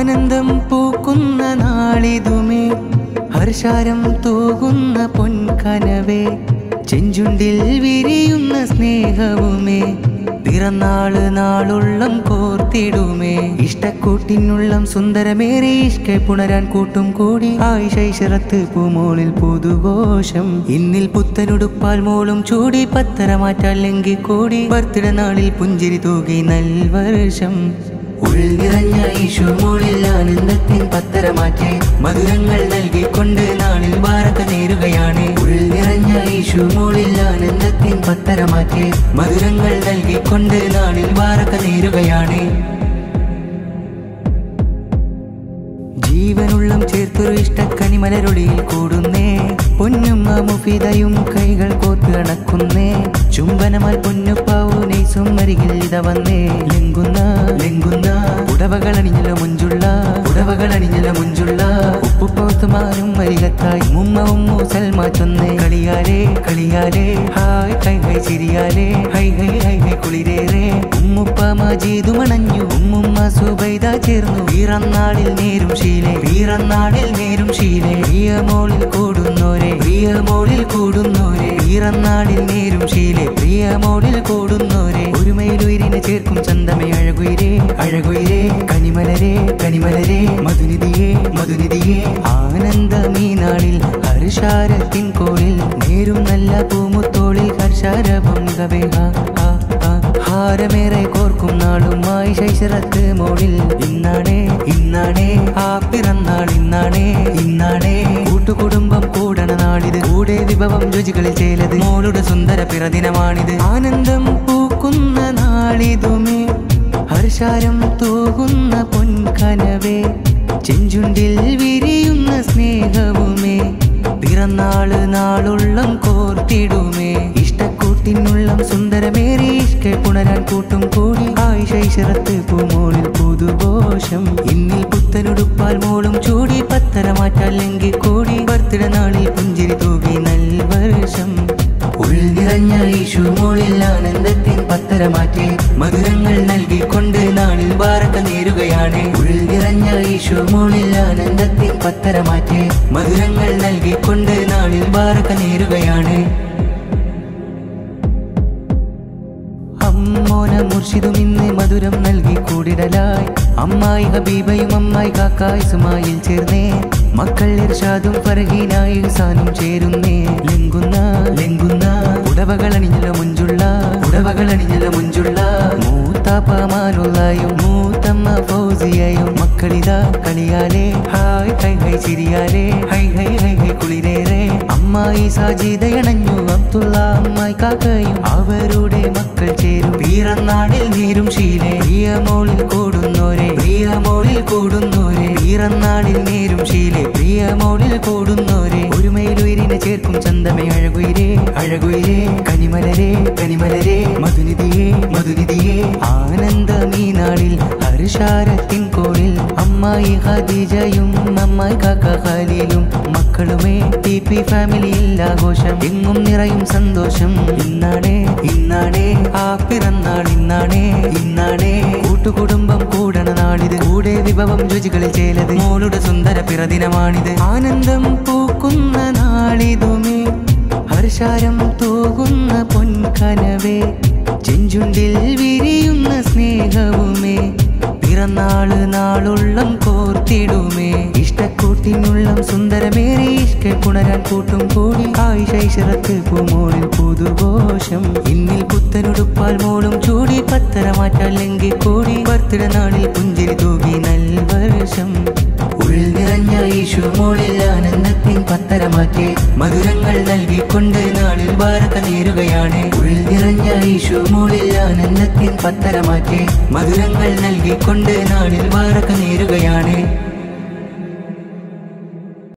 ആനന്ദം പൂക്കുന്ന നാളിതുമേ ഹർഷാരം തൂകുന്ന പൊൻകനവേ ചെഞ്ചുണ്ടിൽ വിരിയുന്ന സ്നേഹവുമേ പിറന്നാള് നാളുള്ളം കോർത്തിടുമേ ഇഷ്ടക്കൂട്ടിനുള്ളം സുന്ദരമേറെ ഇഷ്കെ പുണരാൻ കൂട്ടും കൂടി ആയിഷൈശറത്ത് പൂമോളിൽ പുതുഘോഷം ഇന്നിൽ പുത്തനുടുപ്പാൽ മോളും ചൂടി പത്തര മാറ്റല്ലെങ്കിൽ കൂടി ബർത്ത്ഡേ നാളിൽ പുഞ്ചിരി തൂകി നൽവർഷം ഉൾനിറഞ്ഞ ഈശോമോളിൽ ആനന്ദത്തിൻ പത്തര മാറ്റി മധുരങ്ങൾ നൽകിക്കൊണ്ട് നാളിൽ ബാറക്ക നേരുകയാണ് ഉൾനിറഞ്ഞ ഈശോമോളിൽ ആനന്ദത്തിൻ പത്തര മാറ്റി മധുരങ്ങൾ നൽകിക്കൊണ്ട് നാളിൽ ബാറക്ക നേരുകയാണ് ജീവനുള്ളം ചേർത്തൊരു ഇഷ്ടക്കനി മലരൊളിയിൽ കൂടുന്നേ പൊന്നുമ്മ മുഫിദയും കൈകൾ കോർത്ത് അണക്കുന്നേ ചുംബനമാൽ പൊന്നുപ്പാവു നെയ്സും അരികിൽ ഇത വന്നേ ലെങ്കുന്ന ഉടവകളണിഞ്ഞല മുഞ്ചുള്ള ഉപ്പുപോത്തുമാരും അരികത്തായി മുമ്മവും സൽമാ ചൊന്നേ കളിയാലേ ഹായ് ഹൈ ഹൈ ചിരിയാലേ ഹൈ ഹൈ ഹൈ ഹൈ കുളിരേറെ ഉമ്മുപ്പ മജീദു മണഞ്ഞു ഉമ്മുമ്മ സുബൈദ ചേർന്നു വീറന്നാളിൽ നേരും ശീലേ പ്രിയമോളിൽ കൂടുന്നോരെ വീറന്നാളിൽ നേരും ശീലേ പ്രിയമോളിൽ കൂടുന്നോരെ ഒരുമയിലുയിരിനെ ചേർക്കും ചന്തമേ അഴകുയിരേ കനിമലരെ മധുനിധിയേ ആനന്ദമീ നാളിൽ ഹർഷാരത്തിൻ കോളിൽ നേരും നല്ല പൂമുത്തോളിൽ ഹർഷാരഭം ഹാരമേറെ കോർക്കും നാളുമായി ശൈശരത്ത് മോളിൽ ഇന്നാണേ ആ പിറന്നാൾ ഇന്നാണേ കൂട്ടുകുടുംബം കൂടണ നാളിത് കൂടെ വിഭവം രുചികളിൽ ചേലത് മോളുടെ സുന്ദര പിറദിനമാണിത് ആനന്ദം പൂക്കുന്ന നാളിതുമേ ഹർഷാരം തൂകുന്ന പൊൻകനവേ ചെഞ്ചുണ്ടിൽ വിരിയുന്ന സ്നേഹവുമേ പിറന്നാള് നാളുള്ളം കോർത്തിടുമേ ഇഷ്ടക്കൂട്ടിനുള്ളം സുന്ദരമേറെ ഇഷ്കെ പുണരാൻ കൂട്ടും കൂടി ആയിഷൈശറത്ത് പൂമോളിൽ പുതുഘോഷം ഇന്നിൽ പുത്തനുടുപ്പാൽ മോളും ചൂടി പത്തര മാറ്റല്ലെങ്കിൽ കൂടി ബർത്ത്ഡേ നാളിൽ പുഞ്ചിരി തൂകി നൽവർഷം ഉൾനിറഞ്ഞ ഈശോമോളിൽ ആനന്ദത്തിൻ പത്തര മാറ്റി മധുരങ്ങൾ നൽകിക്കൊണ്ട് നാളിൽ ബാറക്ക നേരുകയാണ് ഉൾനിറഞ്ഞ ഈശോമോളിൽ ആനന്ദത്തിൻ പത്തര മാറ്റി മധുരങ്ങൾ നൽകിക്കൊണ്ട് നാളിൽ ബാറക്ക നേരുകയാണ് അമ്മോന മുർഷിദും ഇന്ന് മധുരം നൽകി കൂടിടലായി അമ്മായി ഹബീബയും അമ്മായി കാക്കായ് സുമായിൽ ചേർന്നേ മക്കൾ ഇർഷാദും ഫർഹീനായി സാനും ചേരുന്നേ ലെങ്കുന്ന ഉടവകളണിഞ്ഞല മുഞ്ചുള്ള മൂത്താപ്പമാനുള്ളയും മൂത്തമ്മ ഫൗസിയയും മക്കളിതാ കളിയാലേ ഹായ് ഹൈ ഹൈ ചിരിയാലേ ഹൈ ഹൈ ഹൈ ഹൈ കുളിരേറെ അമ്മായി സാജിദയണഞ്ഞു അബ്ദുള്ള അമ്മായി കാക്കയും അവരുടെ മക്കൾ ചേരും വീറന്നാളിൽ നേരും ശീലേ പ്രിയമോളിൽ കൂടുന്നോരെ വീറന്നാളിൽ നേരും ശീലേ പ്രിയമോളിൽ കൂടുന്നോരെ ഒരുമയിലുയിരിനെ ചേർക്കും ചന്തമേ അഴകുയിരേ കനിമലരെ മധുനിധിയേ ആനന്ദമീ നാളിൽ ഹർഷാരത്തിൻ കോളിൽ അമ്മായി ഖദീജയും അമ്മായി കാക്ക ഖലീലും മക്കളുമേ ടി ഫാമിലിയിൽ ആഘോഷം എങ്ങും നിറയും സന്തോഷം ഇന്നാണേ ആ പിറന്നാൾ ഇന്നാണേ കൂട്ടുകുടുംബം കൂടണ നാളിത് കൂടെ വിഭവം രുചികളിൽ ചേലത് മോളുടെ സുന്ദര പിറദിനമാണിത് ആനന്ദം പൂക്കുന്ന നാളിതുമേ ഹർഷാരം തൂകുന്ന പൊൻകനവേ ചെഞ്ചുണ്ടിൽ വിരിയുന്ന സ്നേഹവുമേ പിറന്നാള് നാളുള്ളം കോർത്തിടുമേ ഇഷ്ടക്കൂട്ടിനുള്ളം സുന്ദരമേറെ ഇഷ്കെ പുണരാൻ കൂട്ടും കൂടി ആയിഷൈശറത്ത് പൂമോളിൽ പുതുഘോഷം ഇന്നിൽ പുത്തനുടുപ്പാൽ മോളും ചൂടി പത്തര മാറ്റല്ലെങ്കിൽ കൂടി ബർത്ത്ഡേ നാളിൽ പുഞ്ചിരി തൂകി നൽവർഷം ഉൾനിറഞ്ഞ ഈശോമോളിൽ ആനന്ദത്തിൻ പത്തര മാറ്റി മധുരങ്ങൾ നൽകിക്കൊണ്ട് നാളിൽ ബാറക്ക നേരുകയാണ് ഉൾനിറഞ്ഞ ഈശോമോളിൽ ആനന്ദത്തിൻ പത്തര മാറ്റി മധുരങ്ങൾ നൽകിക്കൊണ്ട് നാളിൽ ബാറക്ക നേരുകയാണ്